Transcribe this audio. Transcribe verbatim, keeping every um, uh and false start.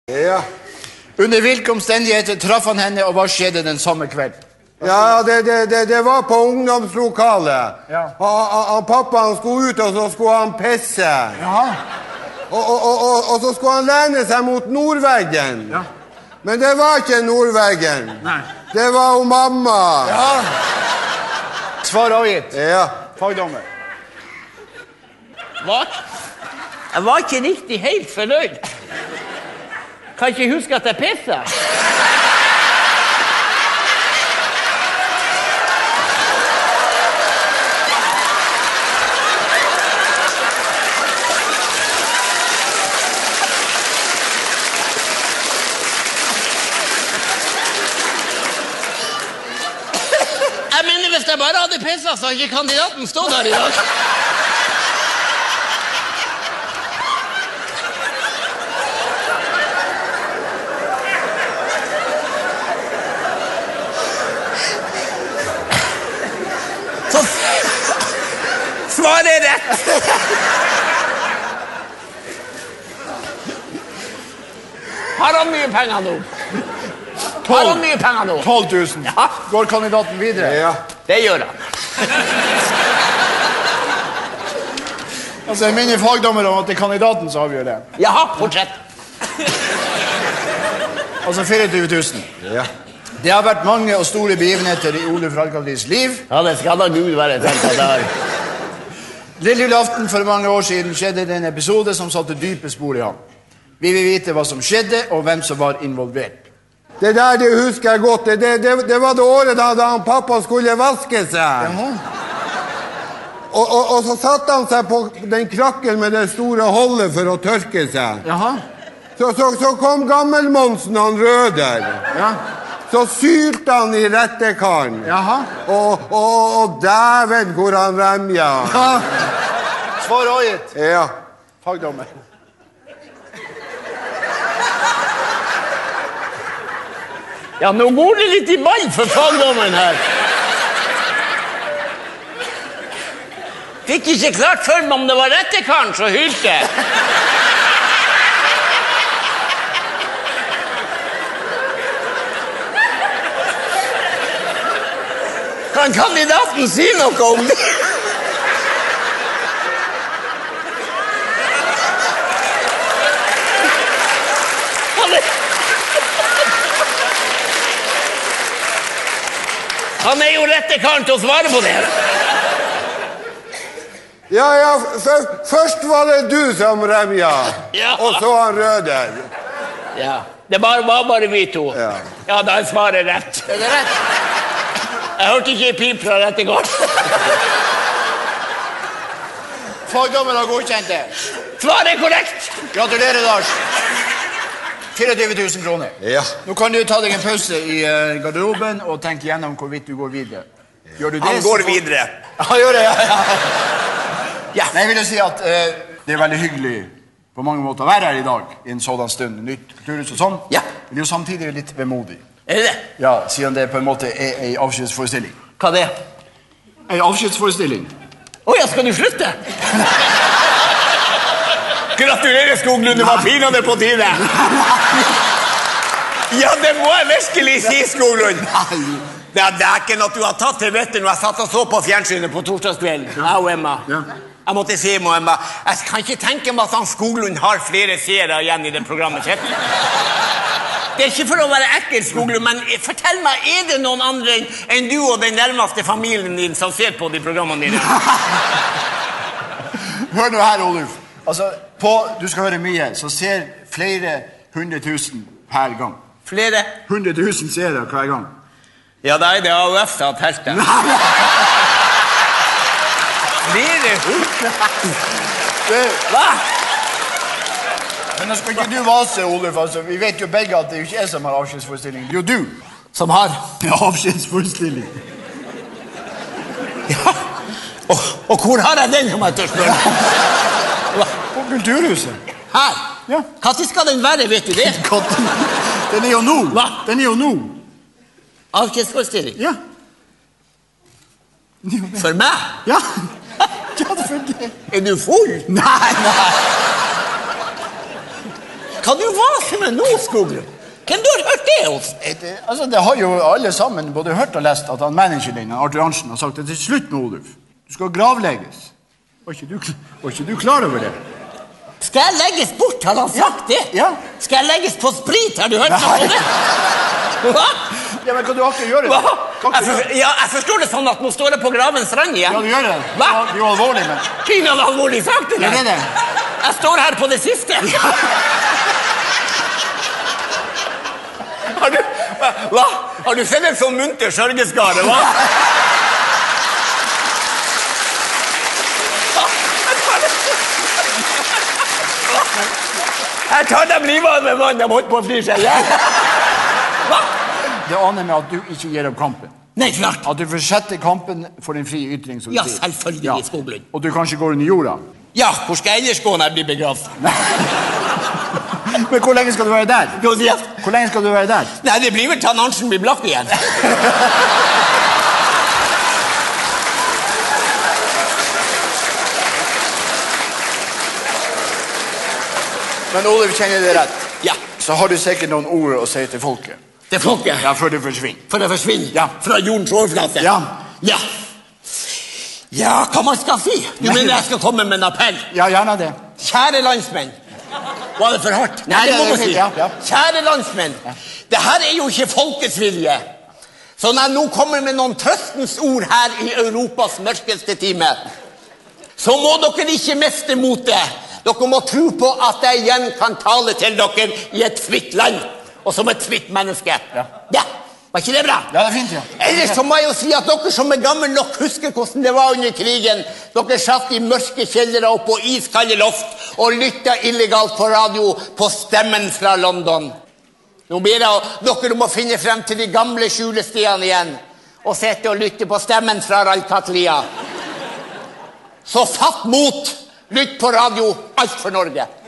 Ja. Under hvilke omstendigheter traff han henne, og hva skjedde den samme kveld? Ja, det, det, det, det var på ungdomslokalet. Ja. Og, og pappa han skulle ut, og så skulle han pisse. Jaha. Og, og, og, og, og så skulle han lene seg mot nordveggen. Ja. Men det var ikke nordveggen. Nei. Det var jo mamma. Ja. Svar avgitt. Ja. Fagdommer. Hva? Jeg var ikke riktig helt fornøyd. Kan ikke huske at jeg pisset. Jeg mener, hvis jeg bare hadde pisset, så hadde ikke kandidaten stått her i dag. Så svaret er rett. Har han mye penger nå? Har han mye penger nå? tolv tusen. Ja. Går kandidaten videre? Ja. Det gjør han. Altså, jeg minner fagdommer om at det er kandidaten som avgjør det. Jaha, fortsett. Altså fireogtyve tusen. Ja. Det har vært mange og store begivenheter i Ole Fralkaldis liv. Ja, det skal da Gud være til at det er. Lille julaften for mange år siden skjedde det en episode som satte dype spor i ham. Vi vil vite hva som skjedde, og hvem som var involvert. Det der det husker jeg godt. Det, det, det var det året da, da han pappa skulle vaske seg. Jaha. Og, og, og så satte han seg på den krakken med det store holdet for å tørke seg. Jaha. Så, så, så kom gammelmonsen han Røder. Ja. Så syrte han i rettekaren. Jaha. Og, og, og dæven hvor han remja. Ja. Svar avgitt. Ja. Fagdommer. Ja, nå går det litt i ball for fagdommen her. Fikk ikke klart for meg om det var rettekaren som hylte. Kan kandidaten si noe om det? Han er... Han er jo rettekaren til å svare på det. Ja, ja, for, først var det du som remja. Ja. Og så han Røder. Ja, det var, var bare vi to. Ja. Ja, da er svaret rett. Er det rett? Jeg hørte ikke i pip fra rettekaren. Fagdommer har godkjent det. Svaret er korrekt. Gratulerer, Lars. fireogtyve tusen kroner. Ja. Nå kan du ta deg en pause i uh, garderoben og tenke gjennom hvorvidt du går videre. Gjør du det? Han går videre. Han gjør det, ja. ja. Ja. Nei, jeg vil jo si at uh, det er veldig hyggelig på mange måter å være her i dag, i en sådan stund, nytt kulturhus og sånn. Ja. Men det er jo samtidig litt vemodig. Er det det? Ja, siden det på en måte er en avskjedsforestilling. Hva det er? En avskjedsforestilling. Åja, skal du slutte? Gratulerer, Skoglund, du var pinadø på tide. Ja, det må jeg virkelig si, Skoglund. Det er, det er ikke noe du har tatt til vettet når jeg satt og så på fjernsynet på torsdagskvelden. Ja, og Emma. Ja. Jeg måtte si, må Emma, jeg kan ikke tenke meg at han Skoglund har flere seere igjen i det programmet sitt. Det er ikke for å være ekkel, Skoglund, men fortell meg, er det noen andre enn du og den nærmeste familien din som ser på de programmene dine? Hør nå her, Oluf. Altså, på, du skal høre mye, så ser flere hundre tusen per gang. Flere? Hundre tusen seere hver gang. Ja, da er det A U F som har telt det. Flere hundre? Hva? Men nå skal ikke du vase, Oluf, altså. Vi vet jo begge at det ikke er som har avskjedsforestilling. Det er jo du. Som har? Ja, avskjedsforestilling. Ja. Og, og hvor har jeg den, om jeg tør spørre? På Kulturhuset. Her? Ja. Hva skal den være, vet du det? Den er jo nå. Hva? Den er jo nå. Avskjedsforestilling? Ja. For meg? Ja. Ja, for det. Er du full? Nei, nei. hva du vaser med nå, Skoglund? Hvem du har hørt det hos? Det, altså, det har jo alle sammen både hørt og lest at han manageren din, Arthur Arntzen, har sagt at det er slutt med Oluf. Du skal gravlegges. Var ikke du, var ikke du klar over det? Skal jeg legges bort, har han sagt det? Ja. Skal jeg legges på sprit, har du hørt noe om det? Hva? Ja, men kan du ikke gjøre det? Hva? Kan Jeg, ikke for, ja, jeg forstår det sånn at nå står jeg på gravens rand igjen. Ja, du gjør det. Hva? Ja, det er jo alvorlig, men... Kina hadde alvorlig sagt det. Ja, det er det. Jeg står her på det siste. Har du, hva? Har du sett en sånn munter sørgeskare, hva? Her tar de livet av med mann, de holdt på å fly seg igjen. Hva? Det aner med at du ikke gir opp kampen. Nei, klart. At du fortsetter kampen for en fri ytring, som du Ja, sier. selvfølgelig, Skoglund. Og du kanskje går under jorda. Ja, hvor skal jeg ellers gå når jeg blir begravd? Men hvor lenge skal du være der? Gå og si at- Hvor lenge skal du være der? Nei, det blir vel til Arntzen blir blakk igjen. Men Oluf, kjenner det rett. Ja, Så har du sikkert noen ord å si til folket. det folket. Ja, før du forsvinner. For å forsvinne Ja. fra jordens overflate. Ja. Ja. Ja, hva man skal si? Du Nei, mener det- jeg skal komme med en appell? Ja, gjerne det. Kjære landsmenn. Var det for hardt? Nei, det det må er man fint, si. ja, ja. Kjære landsmenn. Det her er jo ikke folkets vilje. Så når jeg nå kommer med noen trøstens ord her i Europas mørkeste time, så må dere ikke miste motet. Dere må tro på at jeg igjen kan tale til dere i et fritt land, og som et fritt menneske. Ja. Ja, var ikke det bra? Ja, det er fint, ja. Ellers så må jeg jo si at dere som er gammel nok husker hvordan det var under krigen. Dere satt i mørke kjellere og på iskalde loft og lyttet illegalt på radio på stemmen fra London. Nå ber jeg dere om å finne frem til de gamle skjulestedene igjen og sette og lytte på stemmen fra Ralkatlia. Så fatt mot! Lytt på radio, alt for Norge.